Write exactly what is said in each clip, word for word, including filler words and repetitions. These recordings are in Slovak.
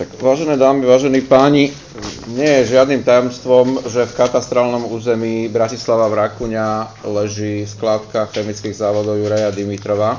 Tak, vážené dámy, vážení páni, nie je žiadnym tajomstvom, že v katastrálnom území Bratislava Vrakuňa leží skládka chemických závodov Juraja Dimitrova.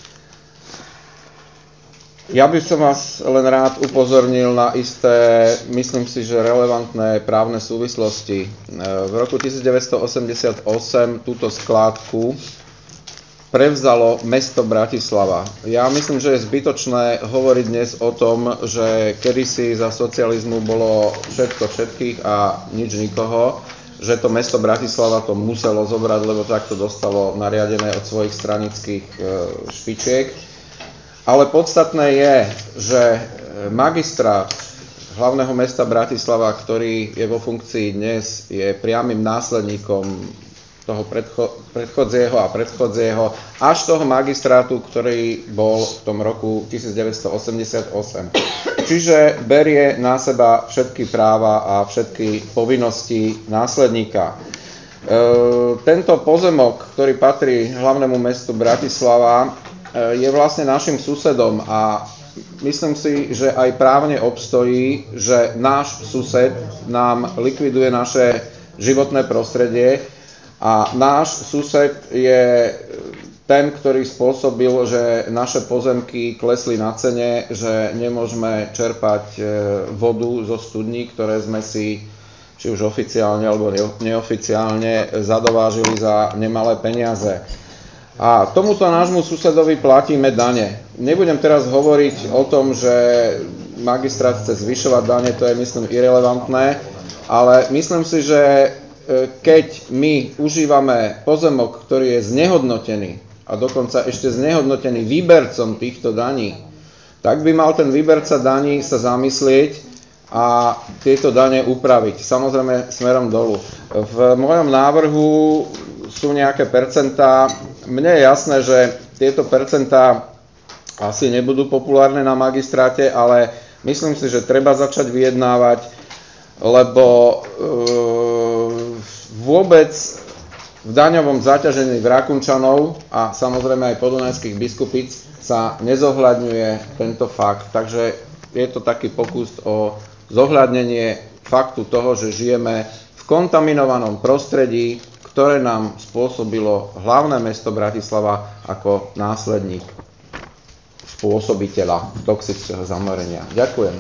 Ja by som vás len rád upozornil na isté, myslím si, že relevantné právne súvislosti. V roku devätnásťstoosemdesiatosem túto skládku prevzalo mesto Bratislava. Ja myslím, že je zbytočné hovoriť dnes o tom, že kedysi za socializmu bolo všetko všetkých a nič nikoho, že to mesto Bratislava to muselo zobrať, lebo takto dostalo nariadené od svojich stranických špičiek. Ale podstatné je, že magistrát hlavného mesta Bratislava, ktorý je vo funkcii dnes, je priamym následníkom toho predcho- predchodzieho a predchodzieho až toho magistrátu, ktorý bol v tom roku devätnásťstoosemdesiatosem. Čiže berie na seba všetky práva a všetky povinnosti následníka. E, tento pozemok, ktorý patrí hlavnému mestu Bratislava, je vlastne našim susedom a myslím si, že aj právne obstojí, že náš sused nám likviduje naše životné prostredie a náš sused je ten, ktorý spôsobil, že naše pozemky klesli na cene, že nemôžeme čerpať vodu zo studní, ktoré sme si či už oficiálne alebo neoficiálne zadovážili za nemalé peniaze. A tomuto nášmu susedovi platíme dane. Nebudem teraz hovoriť o tom, že magistrát chce zvyšovať dane, to je myslím irelevantné, ale myslím si, že keď my užívame pozemok, ktorý je znehodnotený a dokonca ešte znehodnotený výbercom týchto daní, tak by mal ten výberca daní sa zamyslieť a tieto dane upraviť. Samozrejme smerom dolu. V mojom návrhu sú nejaké percentá. Mne je jasné, že tieto percentá asi nebudú populárne na magistráte, ale myslím si, že treba začať vyjednávať, lebo e, vôbec v daňovom zaťažení Vrakunčanov a samozrejme aj podunajských biskupíc sa nezohľadňuje tento fakt. Takže je to taký pokus o zohľadnenie faktu toho, že žijeme v kontaminovanom prostredí, ktoré nám spôsobilo hlavné mesto Bratislava ako následník spôsobiteľa toxického zamorenia. Ďakujem.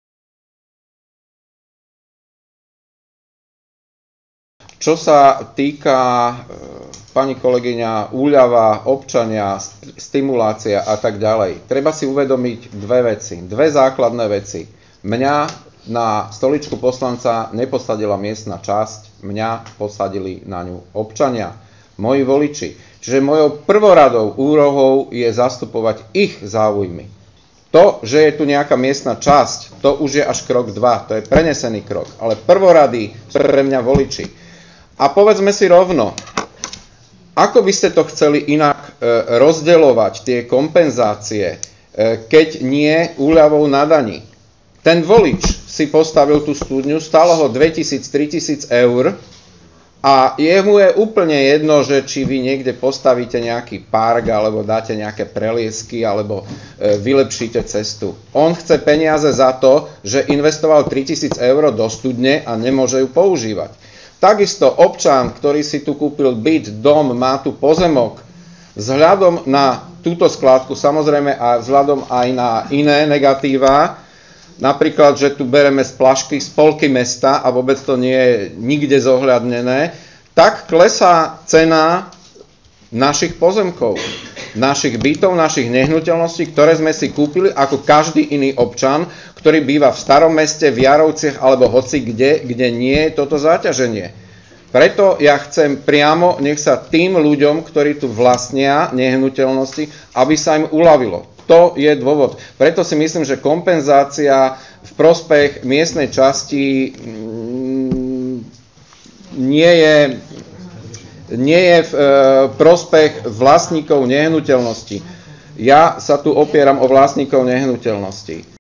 Čo sa týka pani kolegyňa úľava, občania, stimulácia a tak ďalej, treba si uvedomiť dve veci, dve základné veci. Mňa na stoličku poslanca neposadila miestna časť, mňa posadili na ňu občania, moji voliči. Čiže mojou prvoradou úlohou je zastupovať ich záujmy. To, že je tu nejaká miestna časť, to už je až krok dva, to je prenesený krok, ale prvorady pre mňa voliči. A povedzme si rovno, ako by ste to chceli inak e, rozdeľovať, tie kompenzácie, e, keď nie úľavou na daní. Ten volič si postavil tú studňu, stálo ho dvetisíc, tritisíc eur a jemu je úplne jedno, že či vy niekde postavíte nejaký park, alebo dáte nejaké preliesky, alebo e, vylepšíte cestu. On chce peniaze za to, že investoval tritisíc eur do studne a nemôže ju používať. Takisto občan, ktorý si tu kúpil byt, dom, má tu pozemok, vzhľadom na túto skládku, samozrejme a vzhľadom aj na iné negatíva, napríklad, že tu bereme z plašky spolky mesta a vôbec to nie je nikde zohľadnené, tak klesá cena našich pozemkov, našich bytov, našich nehnuteľností, ktoré sme si kúpili ako každý iný občan, ktorý býva v Starom meste, v Jarovciach alebo hoci kde, kde nie je toto záťaženie. Preto ja chcem priamo, nech sa tým ľuďom, ktorí tu vlastnia nehnuteľnosti, aby sa im uľavilo. To je dôvod. Preto si myslím, že kompenzácia v prospech miestnej časti nie je, nie je v prospech vlastníkov nehnuteľností. Ja sa tu opieram o vlastníkov nehnuteľností.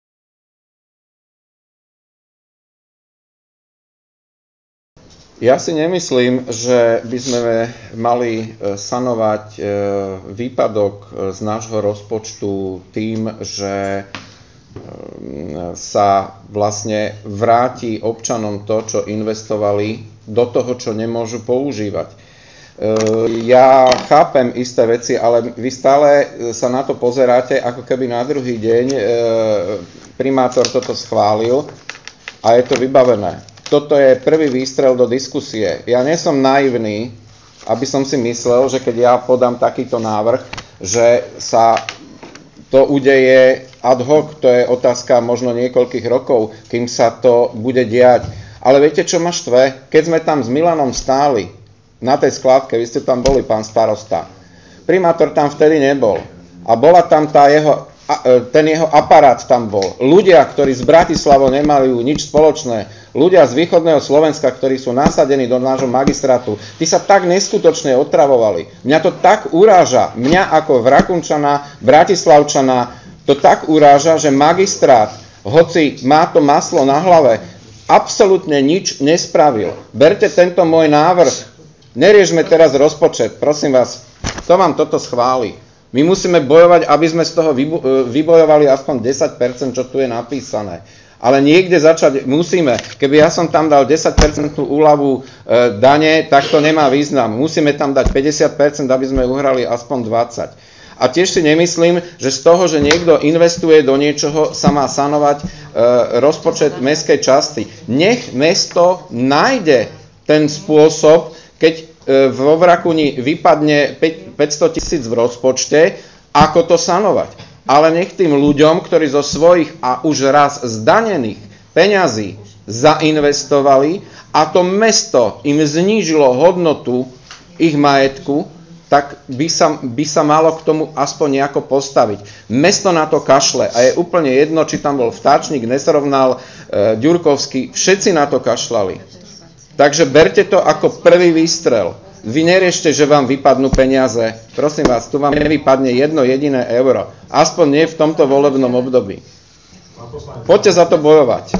Ja si nemyslím, že by sme mali sanovať výpadok z nášho rozpočtu tým, že sa vlastne vráti občanom to, čo investovali do toho, čo nemôžu používať. Ja chápem isté veci, ale vy stále sa na to pozeráte, ako keby na druhý deň primátor toto schválil a je to vybavené. Toto je prvý výstrel do diskusie. Ja nie som naivný, aby som si myslel, že keď ja podám takýto návrh, že sa to udeje ad hoc, to je otázka možno niekoľkých rokov, kým sa to bude diať. Ale viete, čo ma štve? Keď sme tam s Milanom stáli, na tej skládke, vy ste tam boli, pán starosta, primátor tam vtedy nebol. A bola tam tá jeho, ten jeho aparát tam bol. Ľudia, ktorí z Bratislavou nemali nič spoločné, ľudia z východného Slovenska, ktorí sú nasadení do nášho magistrátu, tí sa tak neskutočne otravovali. Mňa to tak uráža, mňa ako Vrakunčana, Bratislavčana, to tak uráža, že magistrát, hoci má to maslo na hlave, absolútne nič nespravil. Berte tento môj návrh, neriešme teraz rozpočet, prosím vás, to vám toto schváli. My musíme bojovať, aby sme z toho vybojovali aspoň desať percent, čo tu je napísané. Ale niekde začať musíme. Keby ja som tam dal desať percent úľavu e, dane, tak to nemá význam. Musíme tam dať päťdesiat percent, aby sme uhrali aspoň dvadsať percent. A tiež si nemyslím, že z toho, že niekto investuje do niečoho, sa má sanovať e, rozpočet mestskej časti. Nech mesto nájde ten spôsob, keď e, vo Vrakuni vypadne päťsto tisíc v rozpočte, ako to sanovať. Ale nech tým ľuďom, ktorí zo svojich a už raz zdanených peňazí zainvestovali a to mesto im znížilo hodnotu ich majetku, tak by sa, by sa malo k tomu aspoň nejako postaviť. Mesto na to kašle a je úplne jedno, či tam bol Vtáčnik, Nesrovnal, e, Ďurkovský, všetci na to kašľali. Takže berte to ako prvý výstrel. Vy neriešte, že vám vypadnú peniaze. Prosím vás, tu vám nevypadne jedno jediné euro. Aspoň nie v tomto volebnom období. Poďte za to bojovať.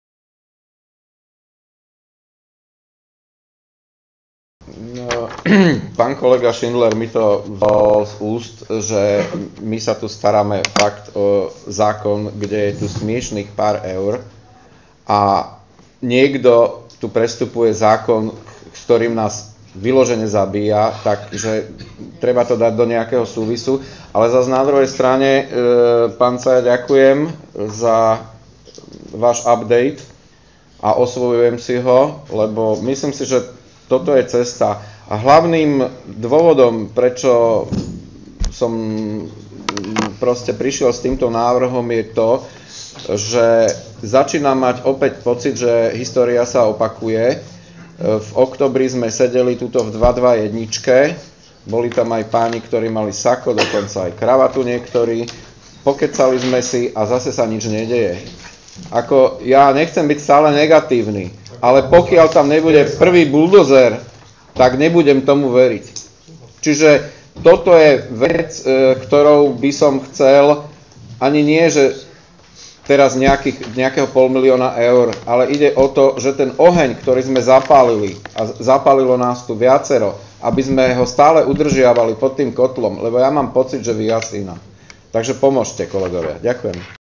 No, pán kolega Schindler mi to vzal z úst, že my sa tu staráme fakt o zákon, kde je tu smiešných pár eur a niekto tu prestupuje zákon, s ktorým nás vyložene zabíja, takže treba to dať do nejakého súvisu. Ale zase na druhej strane, e, pán Caja, ďakujem za váš update a osvojujem si ho, lebo myslím si, že toto je cesta. A hlavným dôvodom, prečo som proste prišiel s týmto návrhom, je to, že začínam mať opäť pocit, že história sa opakuje. V októbri sme sedeli tuto v dva dva jeden, boli tam aj páni, ktorí mali sako, dokonca aj kravatu niektorí, pokecali sme si a zase sa nič nedeje. Ako, ja nechcem byť stále negatívny, ale pokiaľ tam nebude prvý buldozer, tak nebudem tomu veriť. Čiže toto je vec, ktorou by som chcel, ani nie, že teraz nejakých, nejakého pol milióna eur, ale ide o to, že ten oheň, ktorý sme zapálili, a zapálilo nás tu viacero, aby sme ho stále udržiavali pod tým kotlom, lebo ja mám pocit, že vyjasína. Takže pomôžte, kolegovia. Ďakujem.